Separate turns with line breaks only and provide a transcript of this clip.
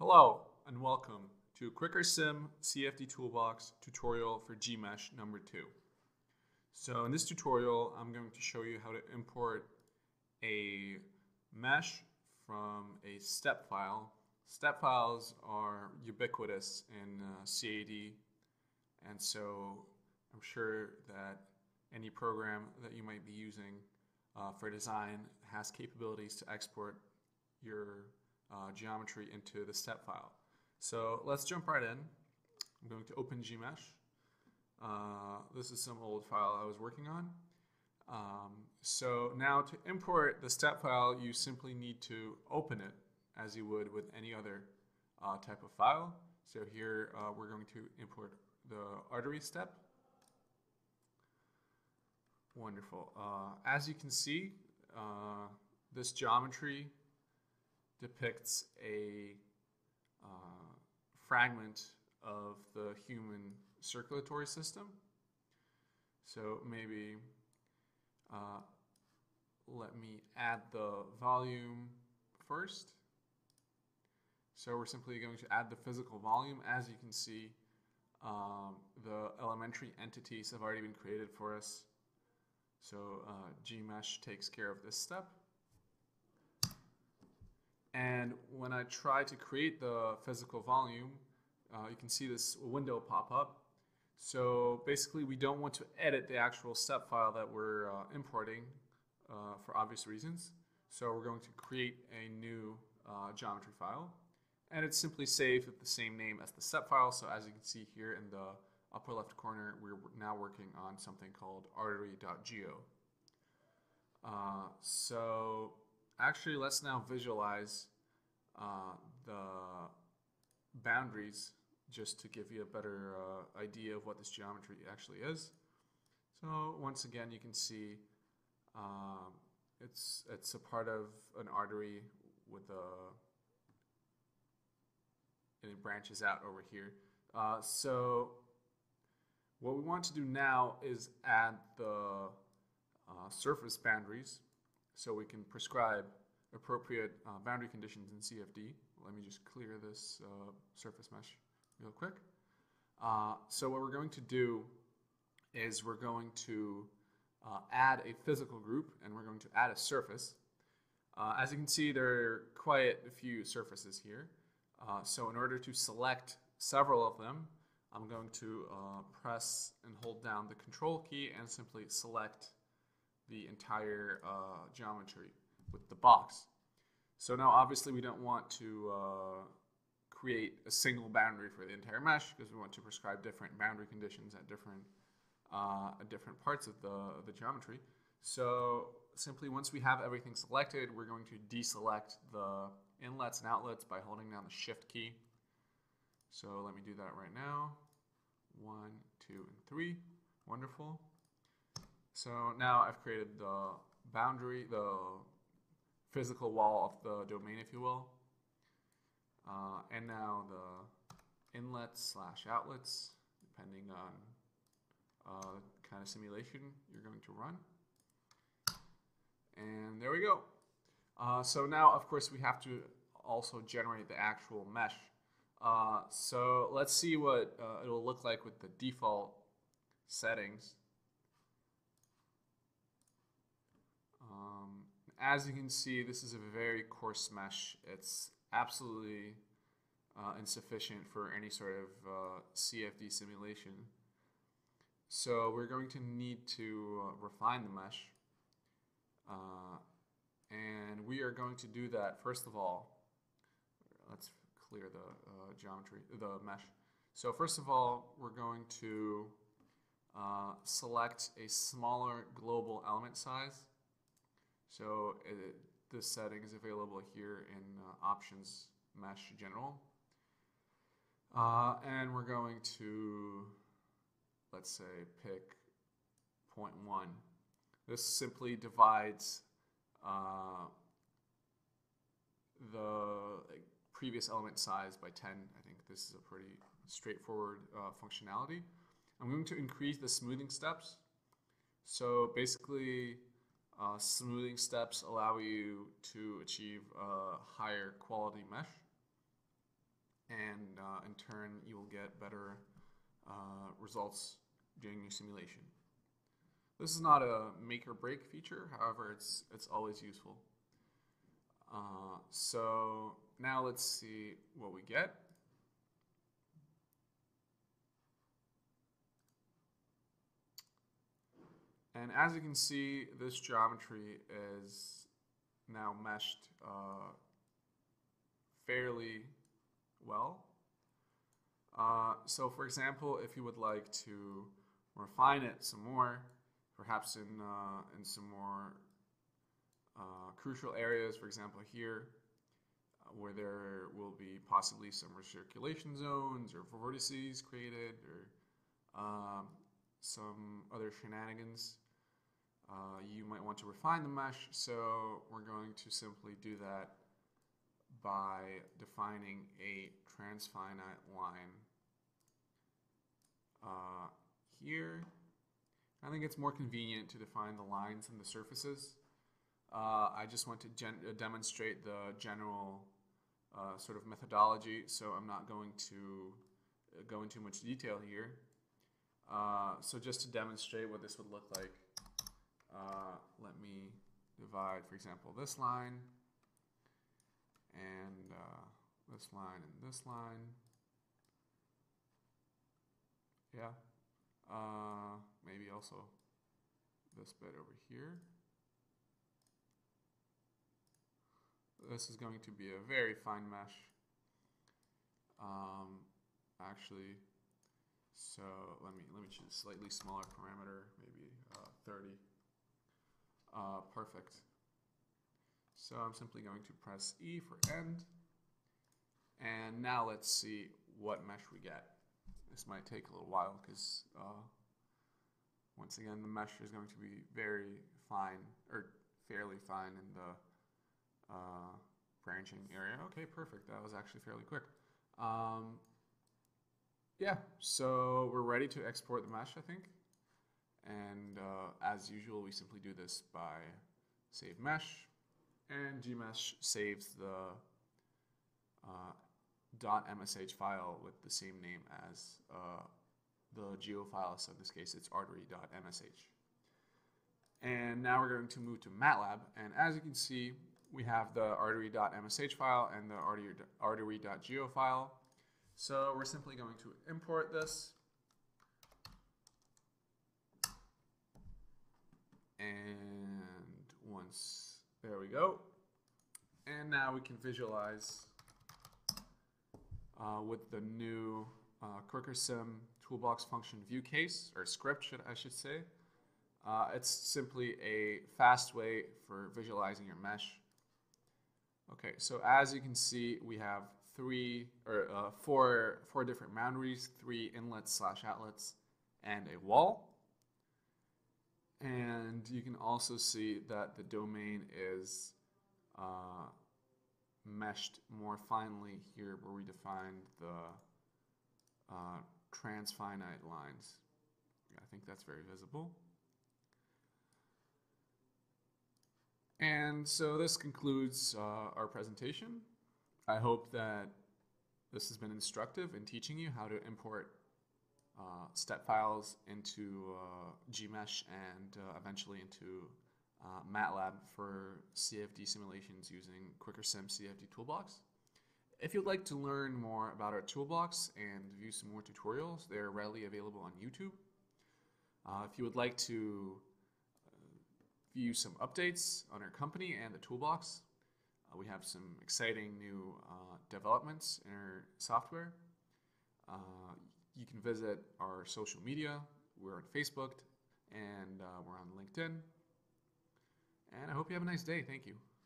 Hello and welcome to QuickerSim CFD Toolbox tutorial for Gmsh number 2. So in this tutorial I'm going to show you how to import a mesh from a step file. Step files are ubiquitous in CAD, and so I'm sure that any program that you might be using for design has capabilities to export your geometry into the step file. So let's jump right in. I'm going to open Gmsh. This is some old file I was working on. So now to import the step file, you simply need to open it as you would with any other type of file. So here we're going to import the artery step. Wonderful. As you can see, this geometry depicts a fragment of the human circulatory system. So maybe let me add the volume first. So we're simply going to add the physical volume. As you can see, the elementary entities have already been created for us. So Gmsh takes care of this step. And when I try to create the physical volume, you can see this window pop up. So basically we don't want to edit the actual step file that we're importing for obvious reasons. So we're going to create a new geometry file. And it's simply saved with the same name as the step file. So as you can see here in the upper left corner, we're now working on something called artery.geo. So actually, let's now visualize the boundaries just to give you a better idea of what this geometry actually is. So once again, you can see it's a part of an artery with and it branches out over here. So what we want to do now is add the surface boundaries so we can prescribe appropriate boundary conditions in CFD. Let me just clear this surface mesh real quick. So what we're going to do is we're going to add a physical group, and we're going to add a surface. As you can see, there are quite a few surfaces here. So in order to select several of them, I'm going to press and hold down the Control key and simply select the entire geometry with the box. So now obviously we don't want to create a single boundary for the entire mesh, because we want to prescribe different boundary conditions at different parts of the geometry. So simply once we have everything selected, we're going to deselect the inlets and outlets by holding down the Shift key. So let me do that right now. 1, 2, and 3. Wonderful. So now I've created the boundary, the physical wall of the domain, if you will. And now the inlets / outlets, depending on kind of simulation you're going to run. And there we go. So now, of course, we have to also generate the actual mesh. So let's see what it'll look like with the default settings. As you can see, this is a very coarse mesh. It's absolutely insufficient for any sort of CFD simulation. So we're going to need to refine the mesh. And we are going to do that, first of all. Let's clear the geometry, the mesh. So first of all, we're going to select a smaller global element size. So this setting is available here in Options Mesh General. And we're going to, let's say, pick 0.1. This simply divides the previous element size by 10. I think this is a pretty straightforward functionality. I'm going to increase the smoothing steps. So basically, smoothing steps allow you to achieve a higher quality mesh. and in turn you will get better results during your simulation. This is not a make or break feature, however, it's always useful. So now let's see what we get. And as you can see, this geometry is now meshed fairly well. So for example, if you would like to refine it some more, perhaps in some more crucial areas, for example here, where there will be possibly some recirculation zones or vortices created, or some other shenanigans, you might want to refine the mesh. So we're going to simply do that by defining a transfinite line here. I think it's more convenient to define the lines and the surfaces. I just want to demonstrate the general sort of methodology, so I'm not going to go into much detail here. So just to demonstrate what this would look like, let me divide, for example, this line and this line and this line. Yeah. Maybe also this bit over here. This is going to be a very fine mesh. Actually, so let me choose a slightly smaller parameter, maybe 30. Perfect. So I'm simply going to press E for end. And now let's see what mesh we get. This might take a little while because once again the mesh is going to be very fine, or fairly fine in the branching area. Okay, perfect. That was actually fairly quick. Yeah, so we're ready to export the mesh, I think. And as usual, we simply do this by save mesh, and Gmsh saves the .msh file with the same name as the geo file. So in this case, it's artery.msh. And now we're going to move to MATLAB, and as you can see, we have the artery.msh file and the artery.geo file. So we're simply going to import this. And once, there we go. And now we can visualize with the new QuickerSim toolbox function view case, or script, I should say. It's simply a fast way for visualizing your mesh. Okay, so as you can see, we have four different boundaries, 3 inlets/outlets, and a wall. And you can also see that the domain is meshed more finely here, where we defined the transfinite lines. I think that's very visible. And so this concludes our presentation. I hope that this has been instructive in teaching you how to import step files into Gmsh and eventually into MATLAB for CFD simulations using QuickerSim CFD Toolbox. If you'd like to learn more about our toolbox and view some more tutorials, they're readily available on YouTube. If you would like to view some updates on our company and the toolbox, we have some exciting new developments in our software. You can visit our social media. We're on Facebook and we're on LinkedIn. And I hope you have a nice day. Thank you.